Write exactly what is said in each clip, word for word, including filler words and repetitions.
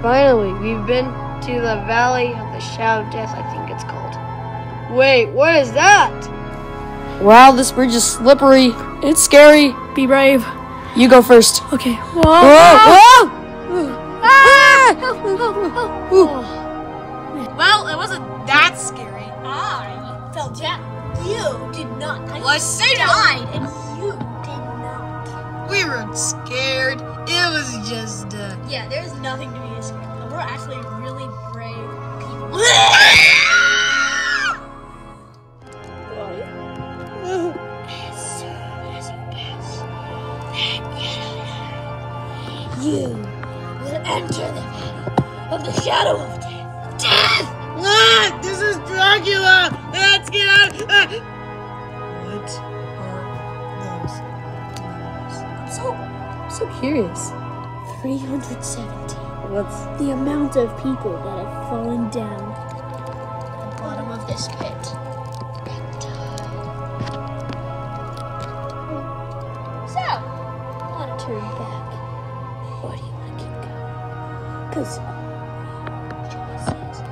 Finally, we've been to the Valley of the Shadow of Death, I think it's called. Wait, what is that? Wow, this bridge is slippery. It's scary. Be brave. You go first. Okay. Whoa! Whoa! Ah! Well, it wasn't that scary. I fell down. You did not. I Well, I say died, and you did not. We were scared. It was just, uh... Yeah, there's nothing to be scared of. We're actually really brave people. As soon as you pass that yellow, you will enter the valley of the shadow of death. Death! Ah, this is Dracula! Let's get out! Ah. What are those numbers? I'm so, I'm so curious. three hundred seventeen. What's... The amount of people that have fallen down at the bottom of this pit and died. So, I want to turn back, or do you want to keep going? Because choices.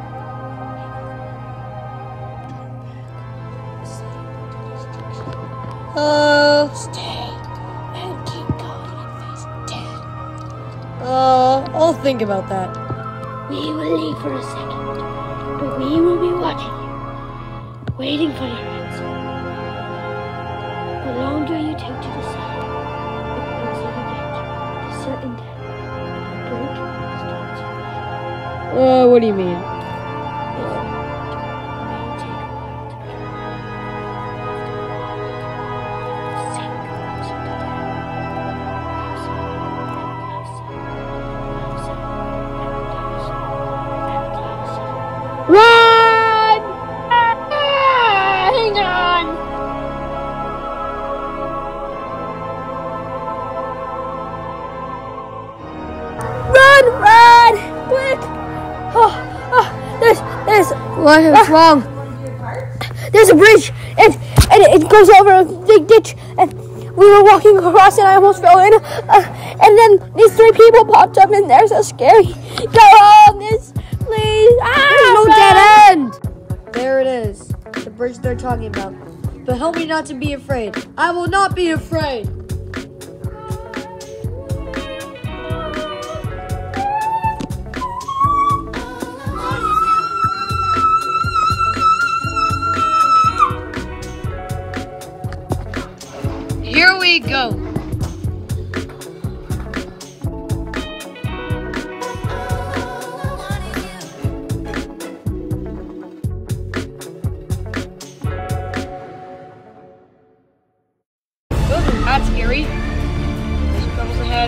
Uh... Stay and keep going and face death. Uh... I'll think about that. We will leave for a second, but we will be watching you, waiting for your answer. The longer you take to decide, the closer you get to certain death. The break starts right. Uh, what do you mean? If you may take a while to get after a while, sink closer to death. Run! Ah, hang on! Run! Run! Quick! Oh, oh, there's, there's... What is Ah. wrong? There's a bridge, and, and it goes over a big ditch, and we were walking across, and I almost fell in, uh, and then these three people popped up, and they're so scary. Go home, this, please. Ah, There's no run. dead end! There it is. The bridge they're talking about. But help me not to be afraid. I will not be afraid. Here we go. Wasn't that scary? There's troubles ahead.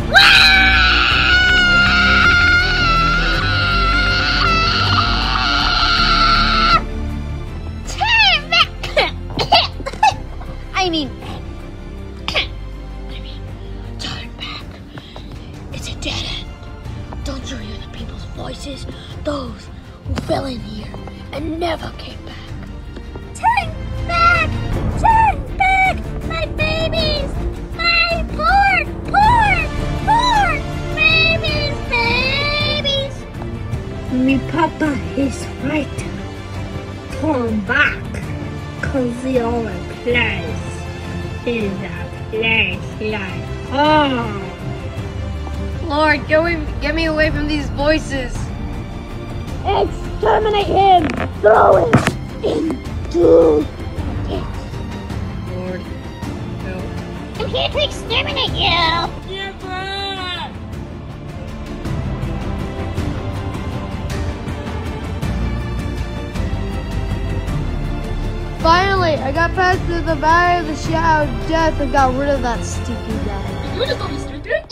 I mean, I mean, turn back. It's a dead end. Don't you hear the people's voices? Those who fell in here and never came back. Turn back! Turn back! My babies! My poor, poor, poor babies, babies! Me papa is right. Turn back. Cause the only place is a place like home. Lord, get me, get me away from these voices. Exterminate him! Throw him into the pit. Lord, help. I'm here to exterminate you! Finally, I got past the, the Valley of the Shadow of Death and got rid of that stinky guy. You just call me stupid?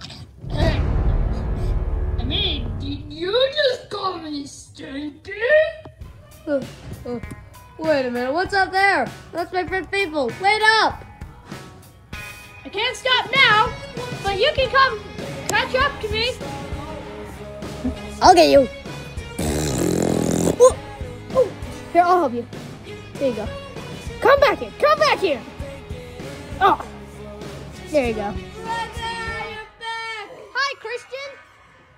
I mean, did you just call me stupid? Uh, uh, wait a minute, what's up there? That's my friend Faithful. Wait up! I can't stop now, but you can come catch up to me. I'll get you. Ooh, ooh. Here, I'll help you. There you go. Come back here. Come back here. Oh, there you go. Hi, Christian.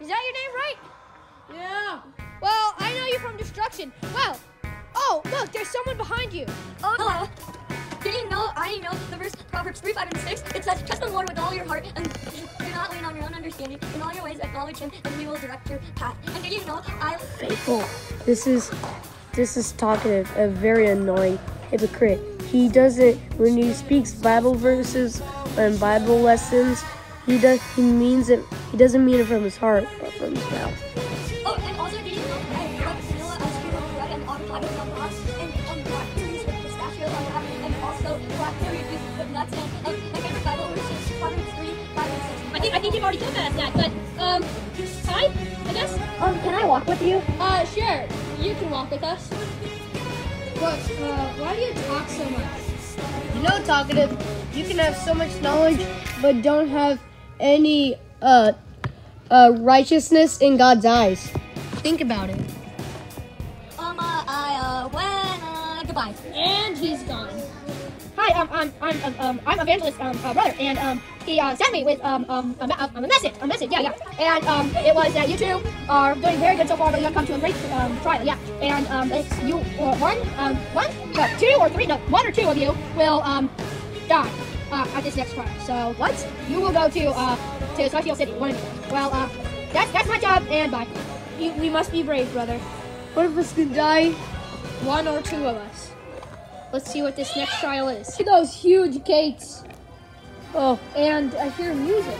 Is that your name, right? Yeah. Well, I know you from destruction. Well, oh, look, there's someone behind you. Oh, hello. Did you know, I know the verse, Proverbs three, five, and six, it says, trust the Lord with all your heart, and do not lean on your own understanding. In all your ways, acknowledge him, and he will direct your path. And did you know, I... Faithful. This is, this is talkative, a very annoying hypocrite. He doesn't, when he speaks Bible verses and Bible lessons, he does, he means it, he doesn't mean it from his heart, but from his mouth. Oh, and also, did you know, I like vanilla ice cream with bread and avocado on top, and um, blackberries with pistachio on top, and also blackberry juice with nuts, and um, my favorite Bible verse is Proverbs three, five, and six. I think I think you've already told us that, but um, hi, I guess. Um, can I walk with you? Uh, sure. You can walk with us. But uh, why do you talk so much? You know, talkative, you can have so much knowledge, but don't have any uh, uh, righteousness in God's eyes. Think about it. Um, uh, I, uh, when, uh, goodbye. And he's gone. Hi, um, I'm I'm um, um I'm Evangelist um uh, brother, and um he uh, sent me with um um a, a, a message, a message, yeah, yeah, and um it was that you two are doing very good so far, but you're gonna come to a great um trial, yeah, and um it's you uh, one um one no two or three no one or two of you will um die uh, at this next trial. So what? You will go to uh to Celestial City, one of you. Well, uh that's that's my job, and bye. You, we must be brave, brother. What if us could die? One or two of us. Let's see what this next trial is. See those huge gates. Oh, and I hear music.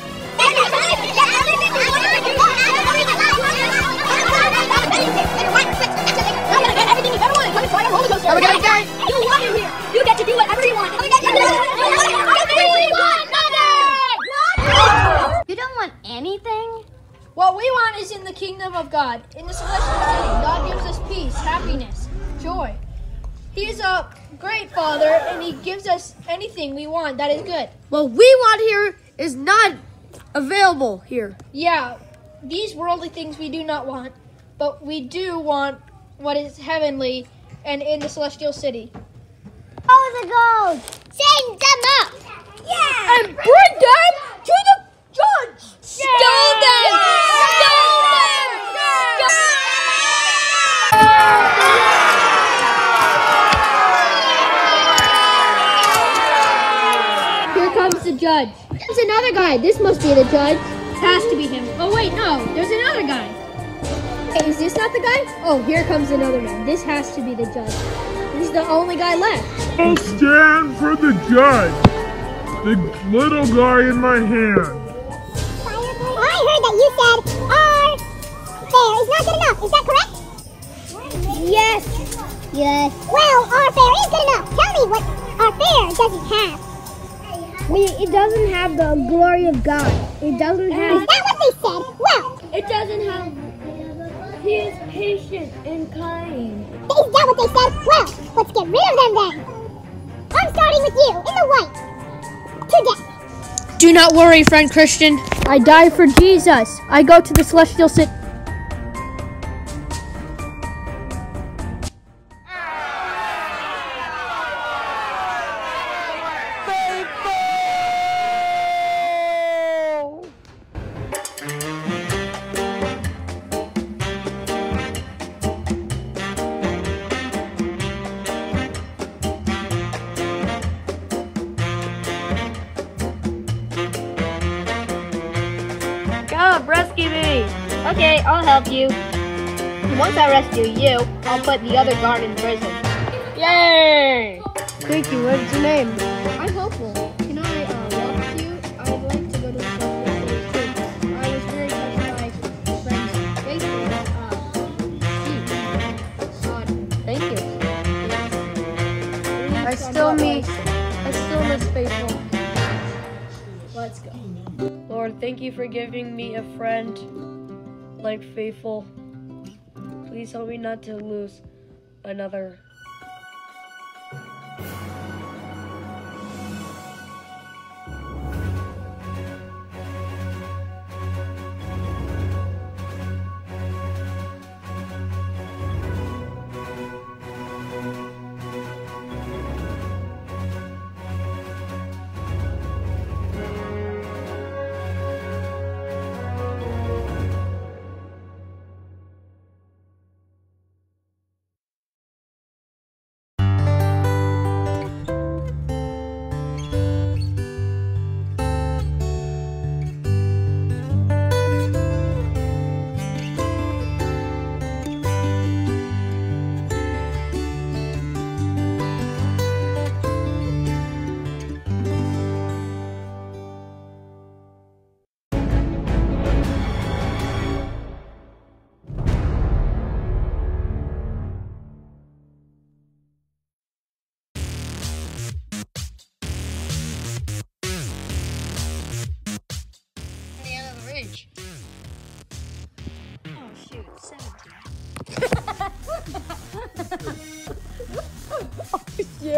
Everything you ever wanted. Come and try a roller coaster. You want it here. You get to do whatever you want. You don't want anything? What we want is in the kingdom of God. In the celestial city, God gives us peace, happiness, joy. He's a great Father, and he gives us anything we want that is good. What we want here is not available here. Yeah, these worldly things we do not want, but we do want what is heavenly and in the celestial city. Oh, the gold! Sing them up! Yeah! And bring them to the judge! Stone them! Stone them! Here comes the judge. There's another guy. This must be the judge. It has to be him. Oh wait, no. There's another guy. Hey, is this not the guy? Oh, here comes another man. This has to be the judge. This is the only guy left. I'll stand for the judge. The little guy in my hand. I heard that you said our fare is not good enough. Is that correct? Yes. Yes. Well, our fare is good enough. Tell me what our fare doesn't have. We, it doesn't have the glory of God. It doesn't have... Is that what they said? Well, It doesn't have... He is patient and kind. is that what they said? Well, let's get rid of them then. I'm starting with you, in the white. To death. Do not worry, friend Christian. I die for Jesus. I go to the celestial city. Come, rescue me. Okay, I'll help you. Once I rescue you, I'll put the other guard in prison. Yay! Thank you. What's your name? I'm hopeful. Can I uh, walk with you? I'd like to go to the celestial city too. I was very touched by my friend's faithfulness. Uh, Thank you. Yes. I still miss. I still miss faithful. Let's go. Lord, thank you for giving me a friend like Faithful. Please help me not to lose another.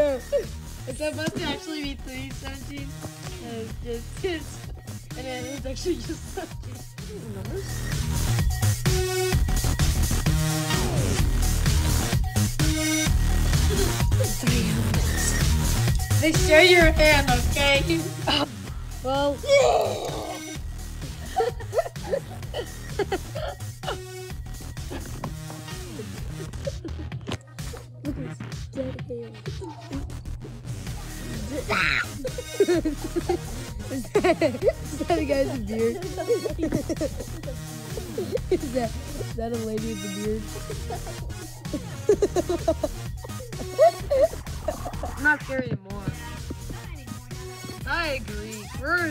It's supposed to actually be three seventeen. And it's just it's, and then it's actually just seventeen. They show your hand, okay? Well, look at this dead hand. Is that, is that a guy with a beard? is, that, is that a lady with a beard? I'm not scared anymore. I agree. We're...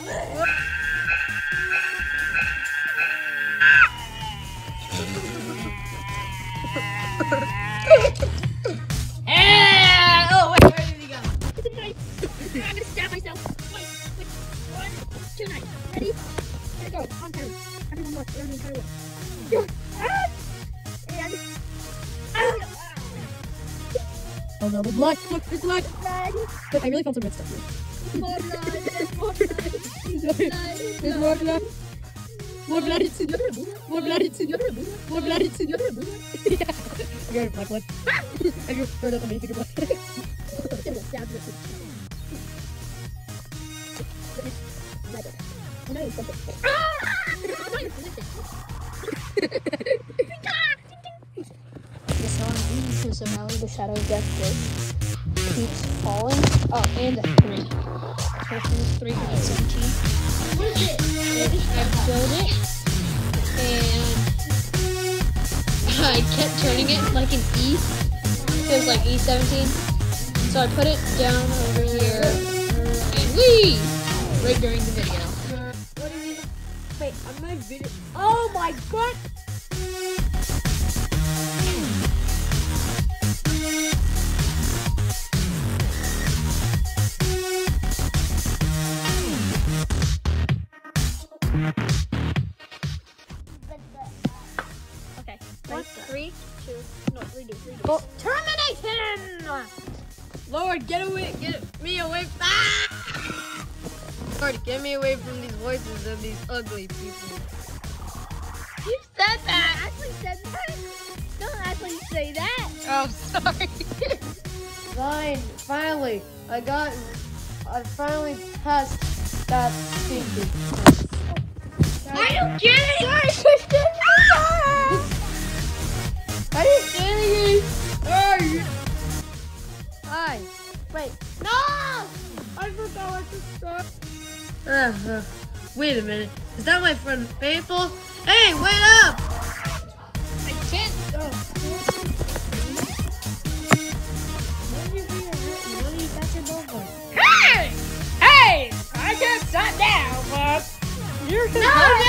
Ah! Oh, wait, where did he go? It's a knife. I'm gonna stab myself. Wait, wait. One, two knives. Ready? Here it goes. On time. Everyone look. Around the entire way. Ah! And... Ah! Oh no, there's blood! Look, there's blood! Blood. Look, I really felt some red stuff here. More blood. There's more blood. There's more blood. More blood, it's in your More blood, it's in your More blood, it's in your Yeah. I got black blood. I just heard up on me, finger blood. The song is somehow the shadow of death keeps falling. Oh, and a three. Person is three hundred seventeen. What is it? I built it, and I kept turning it like an E. It was like E seventeen. So I put it down over here, and whee! Right during the video. What do you mean? Wait, on my video. Oh my god! Okay. Ready? Three, two, no, three, two, three, two. Oh, terminate him! Lord, get away, get me away. Ah! Lord, get me away from these voices of these ugly people. You said that. I actually said that. Don't actually say that. Oh, sorry. Fine, finally, I got, I finally passed that speaking. Are you kidding? Sorry, Christian. Are you kidding me? Are you? Hi. Wait. No! I forgot what to start. Uh, uh, wait a minute. Is that my friend Faithful? Hey, wait up! I can't. Oh. Hey! Hey! I can't stop now, but you're no, no!